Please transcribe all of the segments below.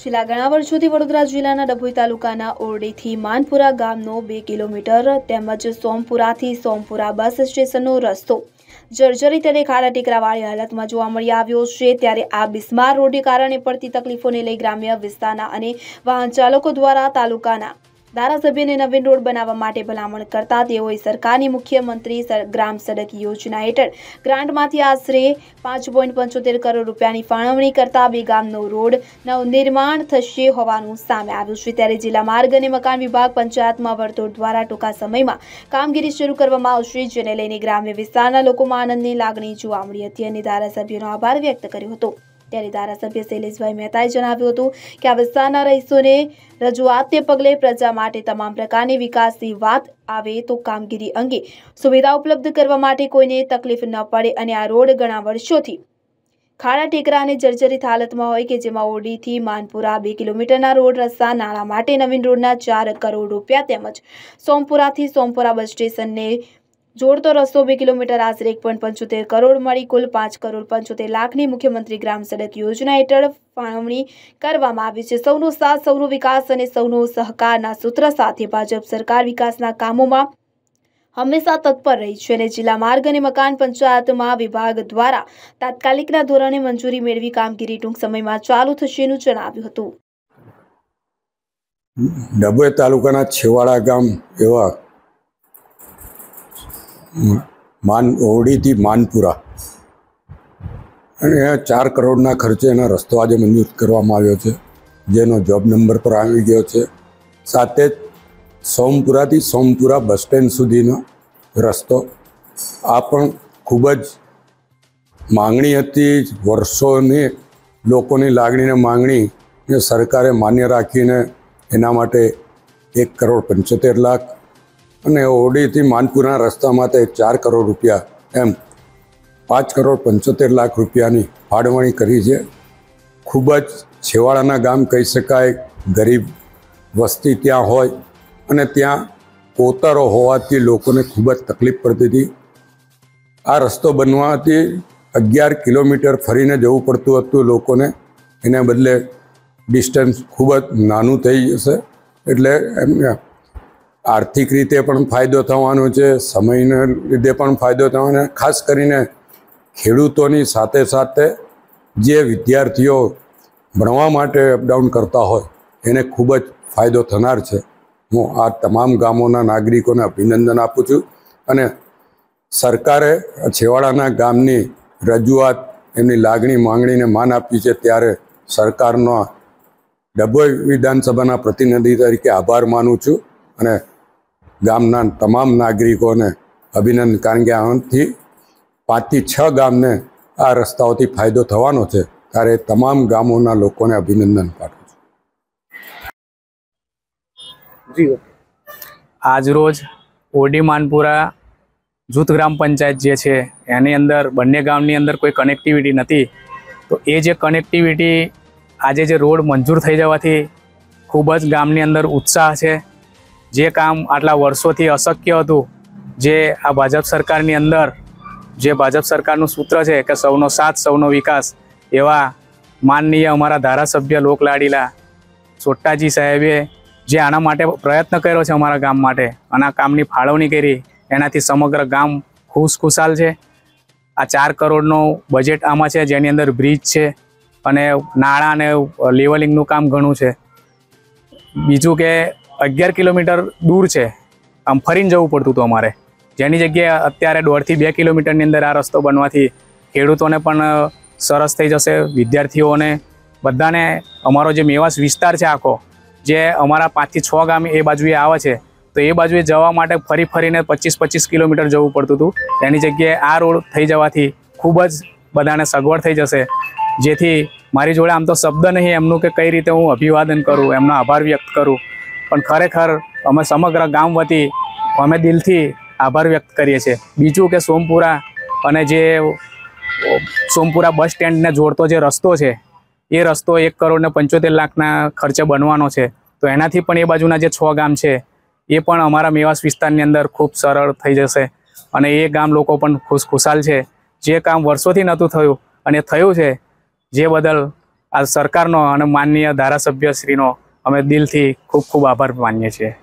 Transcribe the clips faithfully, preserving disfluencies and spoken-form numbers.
છેલ્લા ઘણા વર્ષોથી વડોદરા જિલ્લાના ડભોઈ તાલુકાના ઓરડીથી માનપુરા ગામનો બે કિલોમીટર તેમજ સોમપુરાથી સોમપુરા બસ સ્ટેશનનો રસ્તો જર્જરિત અને ખાડા ટેકરાવાળી હાલતમાં જોવા મળી આવ્યો છે। ત્યારે આ બિસ્માર રોડને કારણે પડતી તકલીફોને લઈ ગ્રામ્ય વિસ્તારના અને વાહન ચાલકો દ્વારા તાલુકાના ધારાસભ્યને નવીન રોડ બનાવવા માટે ભલામણ કરતા તેઓએ સરકારની મુખ્યમંત્રી ગ્રામ સડક યોજના હેઠળ ગ્રાન્ટમાંથી આશરે પાંચ પોઈન્ટ પંચોતેર કરોડ રૂપિયાની ફાળવણી કરતા બે ગામનો રોડ નવનિર્માણ થશે હોવાનું સામે આવ્યું છે। ત્યારે જિલ્લા માર્ગ અને મકાન વિભાગ પંચાયતમાં વર્તુળ દ્વારા ટૂંકા સમયમાં કામગીરી શરૂ કરવામાં આવશે, જેને લઈને ગ્રામ્ય વિસ્તારના લોકોમાં આનંદની લાગણી જોવા મળી હતી અને ધારાસભ્યનો આભાર વ્યક્ત કર્યો હતો। ત્યારે ધારાસભ્ય શૈલેષભાઈ મહેતાએ જણાવ્યું હતું કે આ વિસ્તારના રહીશોને રજૂઆતને પગલે પ્રજા માટે તમામ પ્રકારની વિકાસની વાત આવે તો કામગીરી અંગે સુવિધા ઉપલબ્ધ કરવા માટે કોઈને તકલીફ ન પડે અને આ રોડ ઘણા વર્ષોથી ખાડા ટેકરા અને જર્જરિત હાલતમાં હોય કે જેમાં ઓરડીથી માનપુરા બે કિલોમીટરના રોડ રસ્તા નાળા માટે નવીન રોડના ચાર કરોડ રૂપિયા તેમજ સોમપુરાથી સોમપુરા બસ સ્ટેશનને જોડતો રસ્તો બે કિલોમીટર આશરે એક પોઈન્ટ પંચોતેર કરોડ મળી કુલ પાંચ કરોડ પંચોતેર લાખની મુખ્યમંત્રી ગ્રામ સડક યોજના હેઠળ ફાળવણી કરવામાં આવી છે। સૌનો સાથ, સૌનો વિકાસ અને સૌનો સહકારના સૂત્ર સાથે ભાજપ સરકાર વિકાસના કામોમાં હંમેશા તત્પર રહી છે અને જિલ્લા માર્ગ અને મકાન પંચાયતમાં વિભાગ દ્વારા તાત્કાલિકના ધોરણે મંજૂરી મેળવી કામગીરી ટૂંક સમયમાં ચાલુ થશેનું જણાવ્યું હતું। ડભોઈ તાલુકાના છેવાડા ગામ એવા માન ઓરડીથી માનપુરા અને ચાર કરોડના ખર્ચે એનો રસ્તો આજે મંજૂર કરવામાં આવ્યો છે, જેનો જોબ નંબર પર આવી ગયો છે। સાથે જ સોમપુરાથી સોમપુરા બસ સ્ટેન્ડ સુધીનો રસ્તો આ પણ ખૂબ જ માંગણી હતી, વર્ષોની લોકોની લાગણીને માંગણીને સરકારે માન્ય રાખીને એના માટે એક કરોડ પંચોતેર લાખ અને ઓરડીથી માનપુરા રસ્તા માટે ચાર કરોડ રૂપિયા એમ પાંચ કરોડ પંચોતેર લાખ રૂપિયાની ફાળવણી કરી છે। ખૂબ જ છેવાડાના ગામ કહી શકાય, ગરીબ વસ્તી ત્યાં હોય અને ત્યાં કોતરો હોવાથી લોકોને ખૂબ જ તકલીફ પડતી હતી। આ રસ્તો બનવાથી અગિયાર કિલોમીટર ફરીને જવું પડતું હતું લોકોને, એને બદલે ડિસ્ટન્સ ખૂબ જ નાનું થઈ જશે, એટલે એમને આર્થિક રીતે પણ ફાયદો થવાનો છે, સમયને લીધે પણ ફાયદો થવાનો, ખાસ કરીને ખેડૂતોની સાથે સાથે જે વિદ્યાર્થીઓ ભણવા માટે અપડાઉન કરતા હોય એને ખૂબ જ ફાયદો થનાર છે। હું આ તમામ ગામોના નાગરિકોને અભિનંદન આપું છું અને સરકારે છેવાડાના ગામની રજૂઆત, એમની લાગણી માંગણીને માન આપી છે, ત્યારે સરકારનો ડભોઈ વિધાનસભાના પ્રતિનિધિ તરીકે આભાર માનું છું અને ગામના તમામ નાગરિકોને અભિનંદન, કારણ કે આનાથી પાંચથી છ ગામને આ રસ્તાઓથી ફાયદો થવાનો છે, ત્યારે તમામ ગામોના લોકોને અભિનંદન પાઠવું છું। આજરોજ ઓરડી માનપુરા જૂથ ગ્રામ પંચાયત જે છે એની અંદર બંને ગામની અંદર કોઈ કનેક્ટિવિટી નથી, તો એ જે કનેક્ટિવિટી આજે જે રોડ મંજૂર થઈ જવાથી ખૂબ જ ગામની અંદર ઉત્સાહ છે। જે કામ આટલા વર્ષોથી અશક્ય હતું, જે આ ભાજપ સરકારની અંદર જે ભાજપ સરકારનું સૂત્ર છે કે સૌનો સાથ, સૌનો વિકાસ, એવા માનનીય અમારા ધારાસભ્ય લોકલાડીલા સોટ્ટાજી સાહેબે જે આના માટે પ્રયત્ન કર્યો છે અમારા ગામ માટે, અને આ કામની ફાળવણી કરી, એનાથી સમગ્ર ગામ ખુશખુશાલ છે। આ ચાર કરોડનું બજેટ આમાં છે, જેની અંદર બ્રિજ છે અને નાળા અને લેવલિંગનું કામ ઘણું છે। બીજું કે અગિયાર કિલોમીટર દૂર છે, આમ ફરીને જવું પડતું હતું અમારે, જેની જગ્યાએ અત્યારે દોઢથી બે કિલોમીટરની અંદર આ રસ્તો બનવાથી ખેડૂતોને પણ સરસ થઈ જશે, વિદ્યાર્થીઓને બધાને। અમારો જે મેવાસ વિસ્તાર છે આખો, જે અમારા પાંચથી છ ગામ એ બાજુએ આવે છે, તો એ બાજુએ જવા માટે ફરી ફરીને પચીસ પચીસ કિલોમીટર જવું પડતું હતું, એની જગ્યાએ આ રોડ થઈ જવાથી ખૂબ જ બધાને સગવડ થઈ જશે। જેથી મારી જોડે આમ તો શબ્દ નહીં એમનું કે કઈ રીતે હું અભિવાદન કરું, એમનો આભાર વ્યક્ત કરું, પણ ખરેખર અમે સમગ્ર ગામ વતી અમે દિલથી આભાર વ્યક્ત કરીએ છીએ। બીજું કે સોમપુરા અને જે સોમપુરા બસ સ્ટેન્ડને જોડતો જે રસ્તો છે, એ રસ્તો એક કરોડ ને પંચોતેર લાખના ખર્ચે બનવાનો છે, તો એનાથી પણ એ બાજુના જે છ ગામ છે એ પણ અમારા મેવાસ વિસ્તારની અંદર ખૂબ સરળ થઈ જશે અને એ ગામ લોકો પણ ખુશખુશાલ છે। જે કામ વર્ષોથી નહોતું થયું અને થયું છે, જે બદલ આ સરકારનો અને માનનીય ધારાસભ્યશ્રીનો અમે દિલથી ખૂબ ખૂબ આભાર માનીએ છીએ.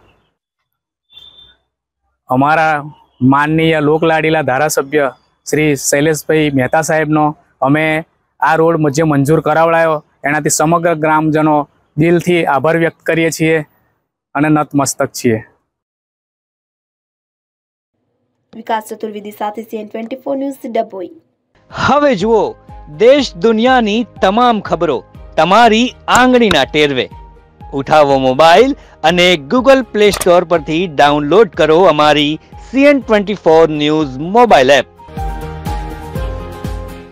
અમારા માનનીય લોકલાડીલા ધારાસભ્ય શ્રી શૈલેષભાઈ મહેતા સાહેબનો અમે આ રોડ જે મંજૂર કરાવડાયો એનાથી સમગ્ર ગ્રામજનો દિલથી આભાર વ્યક્ત કરીએ છીએ અને નતમસ્તક છીએ. વિકાસ ચતુર્વેદી સાથે CN twenty four news Dabhoi. હવે જુઓ દેશ દુનિયાની તમામ ખબરો તમારી આંગળીના ટેરવે. ઉઠાવો મોબાઈલ અને ગૂગલ પ્લે સ્ટોર પરથી ડાઉનલોડ કરો અમારી CN twenty four news mobile app.